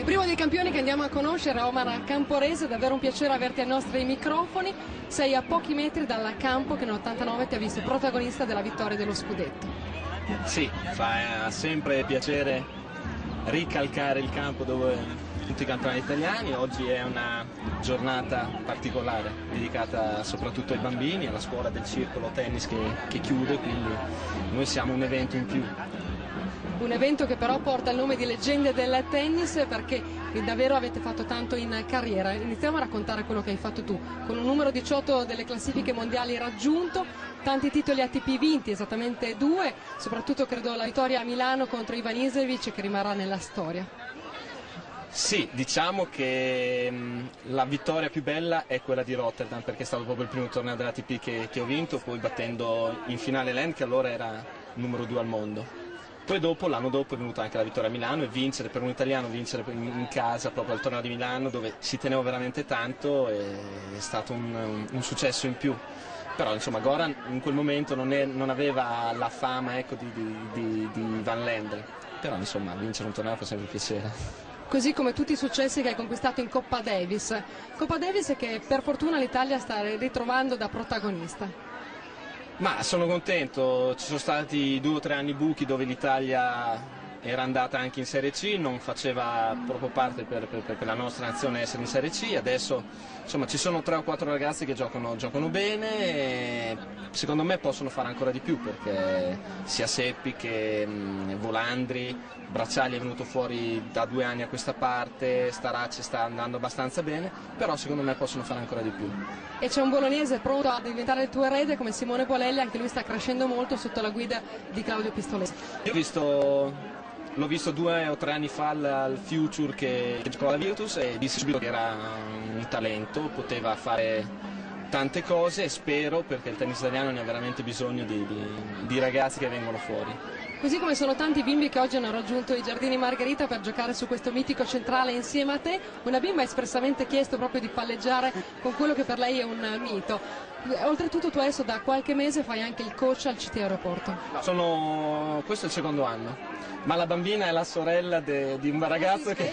Primo dei campioni che andiamo a conoscere, Omar Camporese, è davvero un piacere averti ai nostri microfoni. Sei a pochi metri dal campo che nell'89 ti ha visto protagonista della vittoria dello scudetto. Sì, fa sempre piacere ricalcare il campo dove tutti i campionati italiani. Oggi è una giornata particolare dedicata soprattutto ai bambini, alla scuola del circolo tennis che chiude, quindi noi siamo un evento in più. Un evento che però porta il nome di leggende del tennis, perché davvero avete fatto tanto in carriera. Iniziamo a raccontare quello che hai fatto tu, con un numero 18 delle classifiche mondiali raggiunto, tanti titoli ATP vinti, esattamente 2, soprattutto credo la vittoria a Milano contro Ivan Isevich che rimarrà nella storia. Sì, diciamo che la vittoria più bella è quella di Rotterdam, perché è stato proprio il primo torneo dell'ATP che ho vinto, poi battendo in finale Land, che allora era numero 2 al mondo. Poi dopo, l'anno dopo, è venuta anche la vittoria a Milano, e vincere per un italiano, vincere in casa proprio al torneo di Milano, dove si teneva veramente tanto, è stato un successo in più. Però insomma Goran in quel momento non aveva la fama, ecco, di Van Lendl, però insomma vincere un torneo fa sempre piacere. Così come tutti i successi che hai conquistato in Coppa Davis. Coppa Davis che per fortuna l'Italia sta ritrovando da protagonista. Ma sono contento, ci sono stati 2 o 3 anni buchi dove l'Italia era andata anche in Serie C, non faceva proprio parte per la nostra nazione essere in Serie C. Adesso insomma ci sono 3 o 4 ragazzi che giocano bene e secondo me possono fare ancora di più, perché sia Seppi che Volandri, Bracciali è venuto fuori da 2 anni a questa parte, Staracci sta andando abbastanza bene, però secondo me possono fare ancora di più. E c'è un bolognese pronto a diventare il tuo erede come Simone Bolelli, anche lui sta crescendo molto sotto la guida di Claudio Pistolesi. L'ho visto 2 o 3 anni fa al Future che giocava alla Virtus e dissi subito che era un talento, poteva fare tante cose e spero, perché il tennis italiano ne ha veramente bisogno di ragazzi che vengono fuori. Così come sono tanti bimbi che oggi hanno raggiunto i Giardini Margherita per giocare su questo mitico centrale insieme a te. Una bimba ha espressamente chiesto proprio di palleggiare con quello che per lei è un mito. Oltretutto tu adesso da qualche mese fai anche il coach al CT Aeroporto. Questo è il 2º anno, ma la bambina è la sorella di un ragazzo che...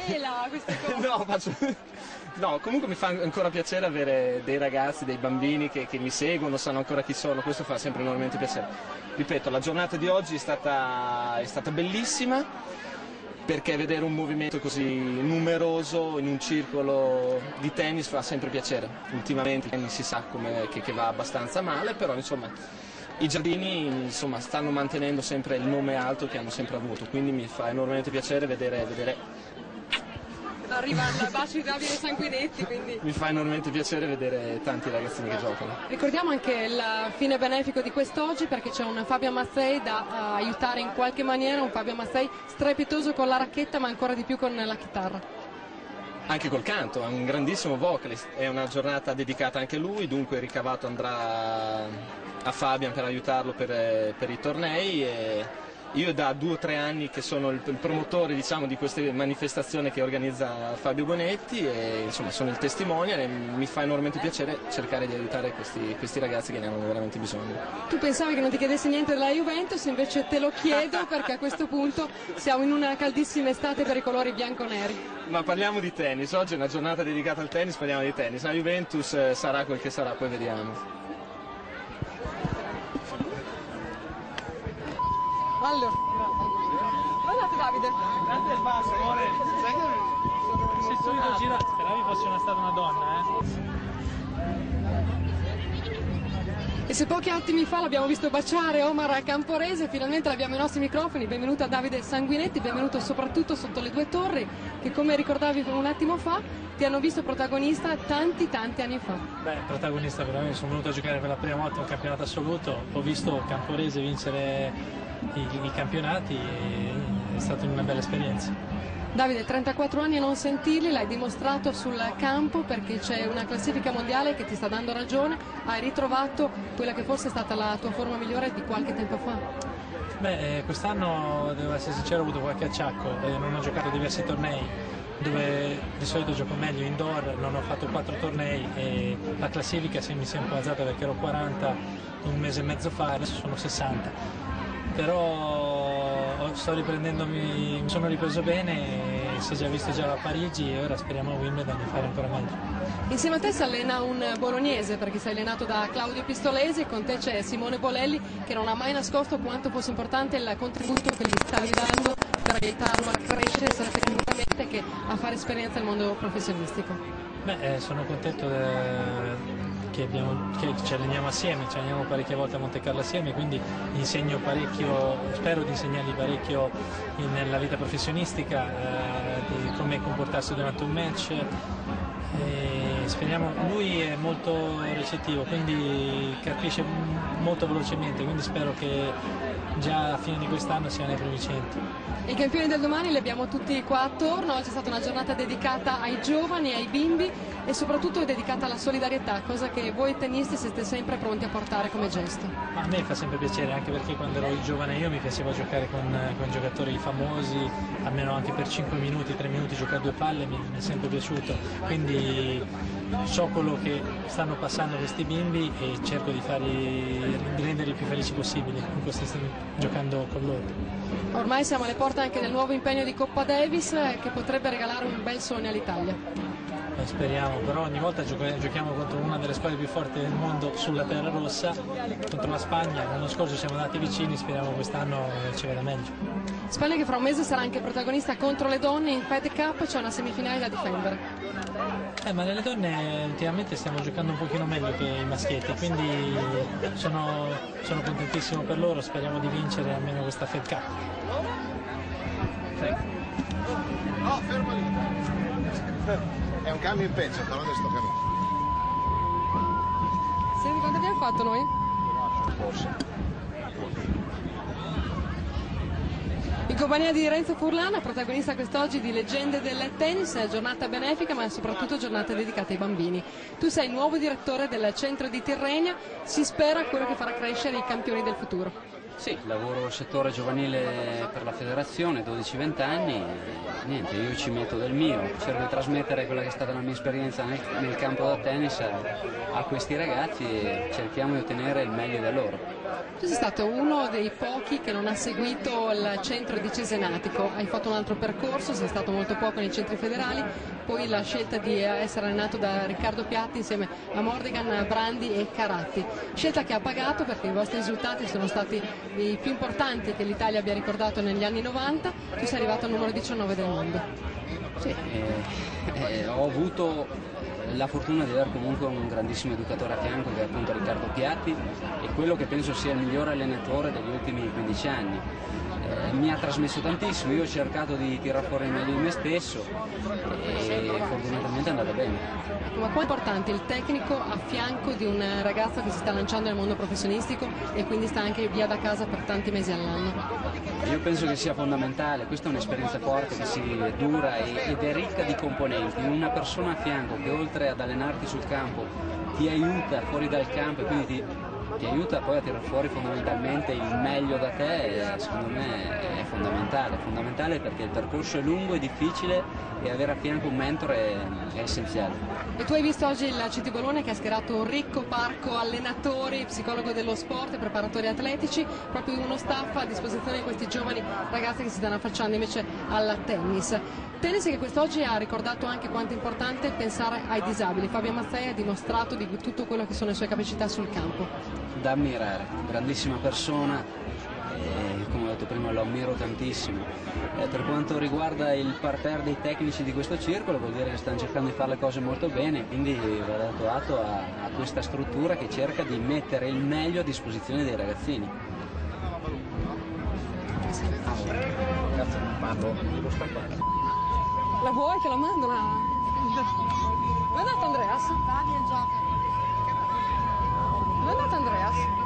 No, comunque mi fa ancora piacere avere dei ragazzi, dei bambini che mi seguono, sanno ancora chi sono, questo fa sempre enormemente piacere. Ripeto, la giornata di oggi è stata bellissima, perché vedere un movimento così numeroso in un circolo di tennis fa sempre piacere. Ultimamente il tennis si sa che va abbastanza male, però insomma i Giardini insomma, stanno mantenendo sempre il nome alto che hanno sempre avuto, quindi mi fa enormemente piacere vedere arrivando a baci di Davide Sanguinetti, quindi mi fa enormemente piacere vedere tanti ragazzini che giocano. Ricordiamo anche il fine benefico di quest'oggi, perché c'è un Fabio Mazzei da aiutare in qualche maniera, un Fabio Mazzei strepitoso con la racchetta ma ancora di più con la chitarra. Anche col canto, è un grandissimo vocalist, è una giornata dedicata anche a lui, dunque il ricavato andrà a Fabian per aiutarlo per i tornei. E io da 2 o 3 anni che sono il promotore, diciamo, di queste manifestazioni che organizza Fabio Bonetti, e insomma sono il testimonial e mi fa enormemente piacere cercare di aiutare questi ragazzi che ne hanno veramente bisogno. Tu pensavi che non ti chiedessi niente della Juventus, invece te lo chiedo perché a questo punto siamo in una caldissima estate per i colori bianco-neri. Ma parliamo di tennis, oggi è una giornata dedicata al tennis, parliamo di tennis, la Juventus sarà quel che sarà, poi vediamo. Allora, guardate Davide. Guardate il basso, amore. Sai che sei solito girato, speravi fosse stata una donna, E se pochi attimi fa l'abbiamo visto baciare Omar Camporese, finalmente l'abbiamo ai nostri microfoni. Benvenuto a Davide Sanguinetti, benvenuto soprattutto sotto le 2 torri, che come ricordavi un attimo fa ti hanno visto protagonista tanti anni fa. Beh, protagonista veramente, sono venuto a giocare per la prima volta un campionato assoluto, ho visto Camporese vincere i campionati e è stata una bella esperienza. Davide, 34 anni a non sentirli, l'hai dimostrato sul campo, perché c'è una classifica mondiale che ti sta dando ragione, hai ritrovato quella che forse è stata la tua forma migliore di qualche tempo fa. Beh, quest'anno devo essere sincero, ho avuto qualche acciacco, non ho giocato diversi tornei dove di solito gioco meglio indoor, non ho fatto 4 tornei e la classifica mi si è un po' alzata perché ero 40 un mese e mezzo fa, adesso sono 60. Però sto riprendendomi, mi sono ripreso bene e si è già visto già a Parigi e ora speriamo a Wimbledon di fare ancora meglio. Insieme a te si allena un bolognese, perché sei allenato da Claudio Pistolesi, con te c'è Simone Bolelli, che non ha mai nascosto quanto fosse importante il contributo che gli stavi dando per aiutarlo a crescere sia tecnicamente che a fare esperienza nel mondo professionistico. Sono contento che ci alleniamo assieme, ci alleniamo parecchie volte a Monte Carlo assieme, quindi insegno parecchio, spero di insegnargli parecchio nella vita professionistica, di come comportarsi durante un match. E speriamo, lui è molto recettivo, quindi capisce molto velocemente, quindi spero che già a fine di quest'anno sia nei primi 100. I campioni del domani li abbiamo tutti qua attorno. Oggi è stata una giornata dedicata ai giovani, ai bimbi e soprattutto dedicata alla solidarietà, cosa che voi tennisti siete sempre pronti a portare come gesto. A me fa sempre piacere, anche perché quando ero giovane io mi piaceva giocare con giocatori famosi, almeno anche per 5 minuti, 3 minuti, giocare 2 palle mi è sempre piaciuto, quindi so quello che stanno passando questi bimbi e cerco di renderli più felici possibili giocando con loro. Ormai siamo alle porte anche del nuovo impegno di Coppa Davis, che potrebbe regalare un bel sogno all'Italia. Speriamo, però ogni volta giochiamo contro una delle squadre più forti del mondo sulla terra rossa, contro la Spagna. L'anno scorso siamo andati vicini, speriamo quest'anno ci vada meglio. Spagna che fra un mese sarà anche protagonista contro le donne in Fed Cup, c'è una semifinale da difendere. Ma nelle donne ultimamente stiamo giocando un pochino meglio che i maschietti, quindi sono contentissimo per loro, speriamo di vincere almeno questa Fed Cup. No, fermo lì. È un cambio in peggio, però adesso sto cambiando. Senti quanto abbiamo fatto noi? Forse. In compagnia di Renzo Furlana, protagonista quest'oggi di Leggende del tennis, giornata benefica ma soprattutto giornata dedicata ai bambini. Tu sei il nuovo direttore del centro di Tirrenia, si spera quello che farà crescere i campioni del futuro. Sì, lavoro nel settore giovanile per la federazione, 12-20 anni, e niente, io ci metto del mio, cerco di trasmettere quella che è stata la mia esperienza nel campo da tennis a questi ragazzi e cerchiamo di ottenere il meglio da loro. Tu sei stato uno dei pochi che non ha seguito il centro di Cesenatico, hai fatto un altro percorso, sei stato molto poco nei centri federali, poi la scelta di essere allenato da Riccardo Piatti insieme a Mordegan, Brandi e Caratti, scelta che ha pagato perché i vostri risultati sono stati i più importanti che l'Italia abbia ricordato negli anni 90, tu sei arrivato al numero 19 del mondo. Sì, ho avuto la fortuna di avere comunque un grandissimo educatore a fianco che è appunto Riccardo Piatti e quello che penso sia il migliore allenatore degli ultimi 15 anni. Mi ha trasmesso tantissimo, io ho cercato di tirar fuori il meglio di me stesso e fortunatamente è andata bene. Ma quanto è importante il tecnico a fianco di un ragazzo che si sta lanciando nel mondo professionistico e quindi sta anche via da casa per tanti mesi all'anno? Io penso che sia fondamentale, questa è un'esperienza forte che si dura ed è ricca di componenti, una persona a fianco che oltre ad allenarti sul campo ti aiuta fuori dal campo e quindi ti aiuta poi a tirare fuori fondamentalmente il meglio da te, secondo me è fondamentale perché il percorso è lungo e difficile e avere a fianco un mentore è essenziale. E tu hai visto oggi il CT Bologna che ha schierato un ricco parco allenatori, psicologo dello sport e preparatori atletici, proprio uno staff a disposizione di questi giovani ragazzi che si stanno affacciando invece al tennis. Tennis che quest'oggi ha ricordato anche quanto è importante pensare ai disabili. Fabio Mazzei ha dimostrato di tutto quello che sono le sue capacità sul campo. Da ammirare, grandissima persona, come ho detto prima lo ammiro tantissimo. Per quanto riguarda il parterre dei tecnici di questo circolo vuol dire che stanno cercando di fare le cose molto bene, quindi va dato atto a questa struttura che cerca di mettere il meglio a disposizione dei ragazzini. La vuoi che la mando? Dove è andato Andreas? Dove è andato Andreas?